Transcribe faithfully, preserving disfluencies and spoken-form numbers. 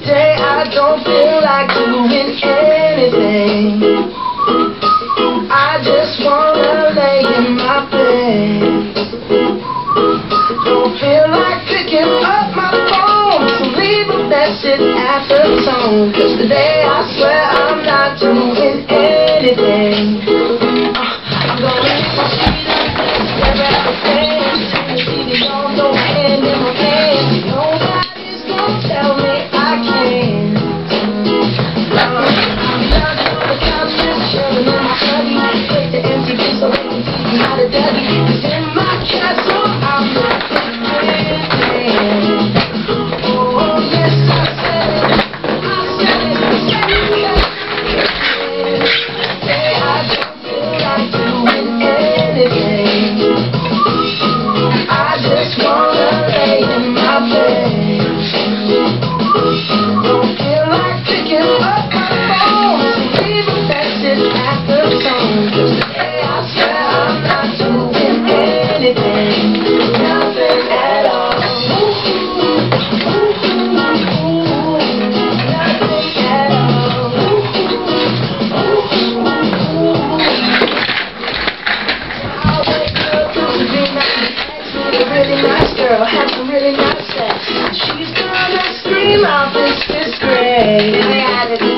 today I don't feel like doing anything. I just wanna lay in my bed. Don't feel like picking up my phone, so leave a message at the tone. 'Cause today I swear I'm not doing anything. uh, I'm gonna hit my feet up, stare at the fan, T V on, no hand in my hand. Nobody's gonna tell me I can't. uh, I'm not gonna couch, just chilling in my study, wait the M T V so they can teach me how to duggy. 'Cause in my castle I'm not pretending. Oh yes, I said it, I said it, I said it. Hey, I don't feel like doing anything. I just wanna lay in my bed. Don't feel like picking up my phone, so leave a message at the tone. 'Cause today I swear I'm not doing anything, nothing at all. Nothing at all. I wake up to be nice, with a really nice girl, have some really nice sex. She's gonna scream out, this is great.